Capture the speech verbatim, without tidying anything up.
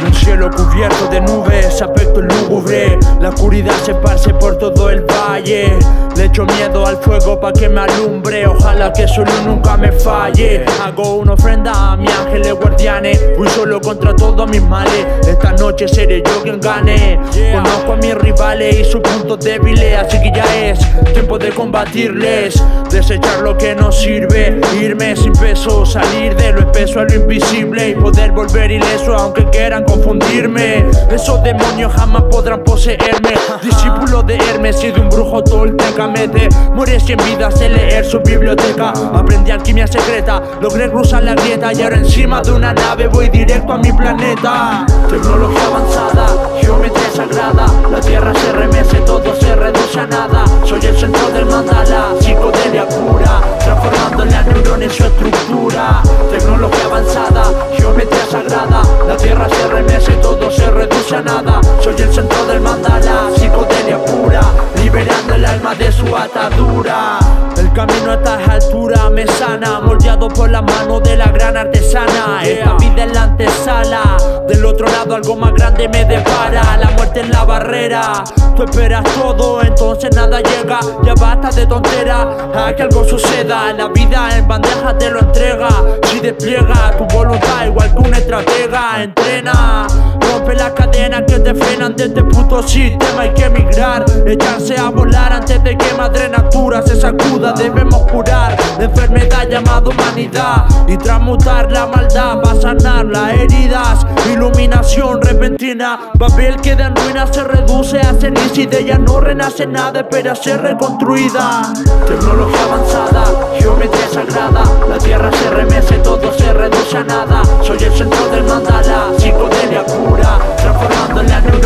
Un cielo cubierto de nubes, aspecto lúgubre. La oscuridad se esparce por todo el valle. Le echo miedo al fuego pa' que me alumbre. Ojalá que solo nunca me falle. Hago una ofrenda a mi ángeles guardianes. Fui solo contra todos mis males. Esta noche seré yo quien gane. Conozco a mis rivales y sus puntos débiles, así que ya es tiempo de combatirles. Desechar lo que no sirve, irme sin peso, salir de lo espeso a lo invisible y poder volver ileso aunque quieran confundirme. Esos demonios jamás podrán poseerme. Discípulo de Hermes y de un brujo tolteca. Me demoré cien vidas en leer su biblioteca. Aprendí alquimia secreta, logré cruzar la grieta y ahora encima de una nave voy directo a mi planeta. Tecnología avanzada, geometría sagrada. La tierra se remece, todo se reduce a nada. Soy el centro del mandala, psicodelia pura, transformando la neurona en su estructura. Tecnología avanzada, geometría sagrada. La tierra se remece, todo se reduce a nada. Soy el centro del mandala, psicodelia pura, liberando el alma de su atadura. El camino a esta altura me sana, moldeado por la mano de la gran artesana. Esta vida es la antesala, del otro lado algo más grande me depara. La muerte en la barrera, tú esperas todo, entonces nada llega. Ya basta de tontera, a que algo suceda. La vida en bandeja te lo entrega. Si despliega tu voluntad igual que una estratega. Entrena, rompe las cadenas que te frenan de este puto sistema. Hay que emigrar, echarse a volar antes de que Madre Natura se sacuda. Debemos curar la enfermedad llamada humanidad y transmutar la maldad para sanar las heridas. Iluminación repentina, Babel queda en ruinas, se reduce a ceniza y de ella no renace nada, espera ser reconstruida. Tecnología avanzada, geometría sagrada. La tierra se remece, todo se reduce a nada. Soy el centro del mandala, psicodelia pura, transformando la neurona